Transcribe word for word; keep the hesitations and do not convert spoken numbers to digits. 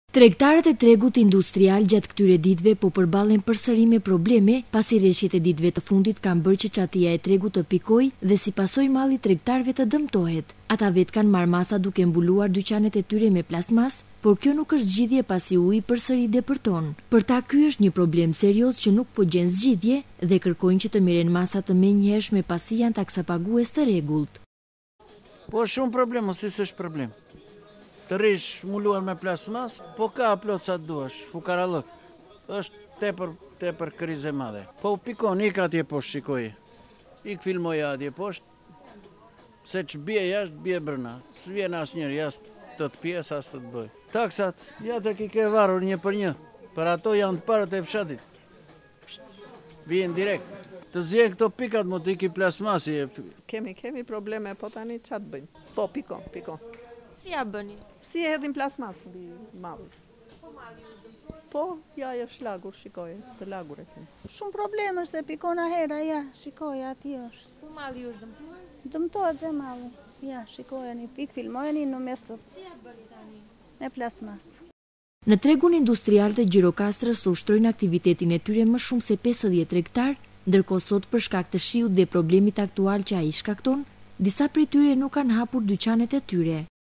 Tregtarët e tregut industrial gjatë këtyre ditëve po përballen përsëri me probleme pasi rreshjet e ditëve të fundit kanë bërë që çatia e tregut të pikojë dhe si pasojë malli tregtarëve të dëmtohet. Ata vetë kanë marrë masa duke mbuluar dyqanet e tyre me plasmas, por kjo nuk është zgjidhje pasi uji përsëri depërton. Për ta ky është një problem serioz që nuk po gjen zgjidhje dhe kërkojnë që të merren masa të menjëhershme pasi janë taksapagues të rregullt. Po shumë problem, ose s'është problem. Të rish muluar me plasmas, po ka plot sa duash, fukarallëk. Është tepër tepër krizë e madhe. Po pikon ik atje poshtë, shikoj. Ik filmoj atje poshtë. Se që bie jashtë, bie brenda. S'vjen asnjëri jashtë të të pjesë as të të bëj. Taksat, ja të ki ke varur një për një. Për ato janë të parët e fshatit. Vjen direkt. Të zjen këto pikat mu të iki plasmasi. Kemi, kemi probleme, po tani qatë bëjmë. Po, pikon, pikon. Si ja bëni? Si e hedhin plasmas mbi malli. Po malli është dëmtuar? Po, ja është lagur, shikoj, të lagur e kemi. Shumë probleme se pikon ahera, ja, shikoj, ati është. Po malli është dëmtuar? Dëmtohet dhe malli. Ja, shikojeni, pik, filmojeni në mes të... Si ja bëni tani? Me plasmas. Në tregun industrial të Gjirokastrës ushtrojnë aktivitetin e tyre më shumë se pesëdhjetë tregtar, ndërkohë sot për shkak të shiut dhe problemit aktual që ai shkakton, disa prej tyre nuk kanë hapur dyqanet e tyre.